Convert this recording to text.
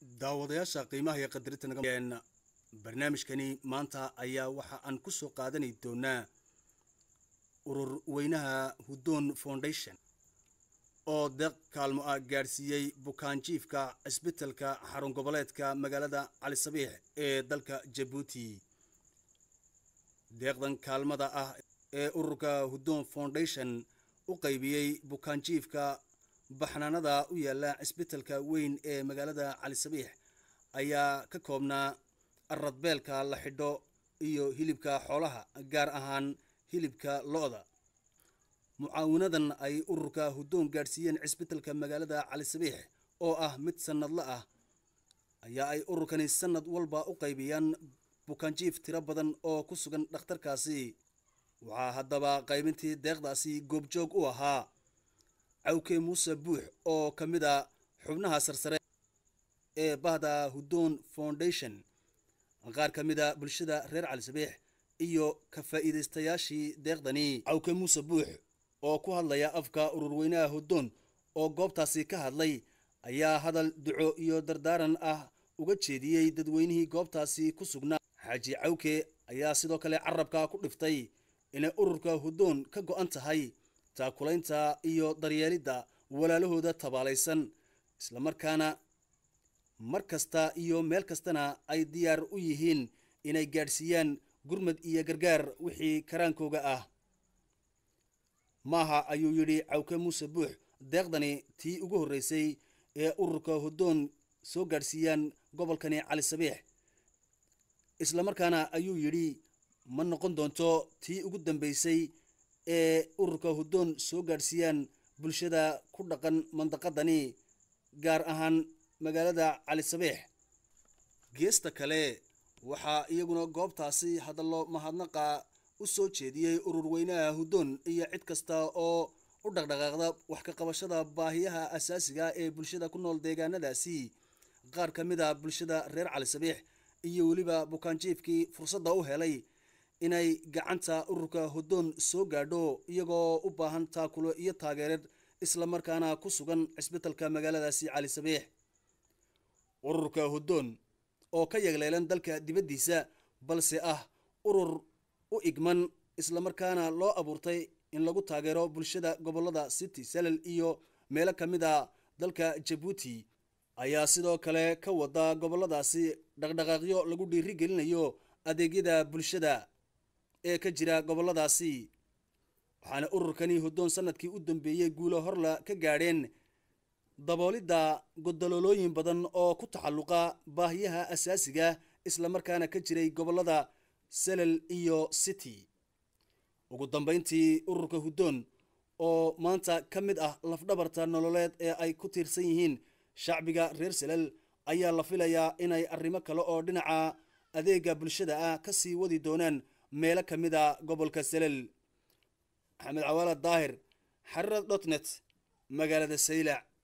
daawadayaasha qiimaha iyo qadarinta naga barnaamijkani maanta ayaa waxa aan ku soo qaadanay doonaa urur weynaha Hudon Foundation oo deeq kaalmo ah gaarsiiyay bukaanjiifka isbitaalka xarun goboleedka magaalada Cali Sabiix ee dalka Djibouti. deeqdan kaalmada ah ee ururka Hudon Foundation u qaybiyay bukaanjiifka baxnaanada u yaala isbitaalka weyn ee magaalada Cali Sabiix ayaa ka koobnaa aradbeelka la xidho iyo hilibka xoolaha gaar ahaan hilibka lo'da. mucaawinadan ay ururka Hudon gaarsiiyeen isbitaalka magaalada Cali Sabiix oo ah mid sanadle ah ayaa ay ururkani sanad walba u qaybiyaan bukaanjiif tiro badan oo ku sugan dhakhtarkaasi. waxaa haddaba qaybintii deeqdaasi goobjoog u ahaa Cawke Muuse Buux oo ka mid ah xubnaha sarsare ee bahda Hudon Foundation, qaar ka mid ah bulshada reer Cali Sabiix iyo ka faa'iideystayaashii deeqdani. Cawke Muuse Buux oo ku hadlaya afka urur weynaha Hudon oo goobtaasi ka hadlay ayaa hadal duco iyo dardaaran ah uga jeediyay dadweynihii goobtaasi ku sugnaa. Xaaji Cawke ayaa sidoo kale carabka ku dhiftay in ururka Hudon ka go'an tahay taakulaynta iyo daryeelidda walaalahooda tabaalaysan, isla markaana markasta iyo meel kastana ay diyaar u yihiin inay gaarsiiyaan gurmad iyo gargaar wixii karaankooga ah. maaha ayuu yidhi Cawke Muuse Buux deeqdani tii ugu horreysay ee ururka Hudon soo gaarsiiyaan gobolkani Cali Sabiix, isla markaana ayuu yidhi ma noqon doonto tii ugu dambeysay ee ururka Hudon soo gaarsiiyaan bulshada ku dhaqan mandaqadani gaar ahaan magaalada Cali Sabiix. geesta kale waxaa iyaguna goobtaasi hadallo mahadnaqa u soo jeediyay urur weynaha Hudon iyo cid kasta oo u dhaqdhaqaaqda wax ka qabashada baahiyaha asaasiga ee bulshada ku nool deegaanadaasi. qaar ka mid ah bulshada reer Cali Sabiix iyo waliba bukaanjiifkii fursadda u helay inay gacanta ururka Hudon soo gaadho iyagoo u baahan taakulo iyo taageerid, isla markaana ku sugan isbitaalka magaaladaasi Cali Sabiix. ururka Hudon oo ka yagleelan dalka dibadiisa balse ah urur u igman isla markaana loo abuurtay in lagu taageero bulshada gobolada City Salal iyo meelo ka mid ah dalka Djibouti ayaa sidoo kale ka wada goboladaasi dhaqdhaqaaqyo lagu dhiirigelinayo adeegyada bulshada ee ka jira goboladaasi. waxaana ururkani Hudon sanadkii u dambeeyay guulo horla ka gaadheen daboolidda godololooyin badan oo ku taxalluqa baahiyaha asaasiga isla markaana ka jiray gobolada Salal iyo City. ugu dambeyntii ururka Hudon oo maanta ka mid ah lafdhabarta nololeed ee ay ku tiirsan yihiin shacbiga reer Salal ayaa la filayaa inay arrimo kale oo dhinaca adeega bulshada ah ka sii wadi doonaan meelo ka mid ah gobolka Salal. Maxamed Cawaale Daahir, xarrad.net, magaalada Saylac.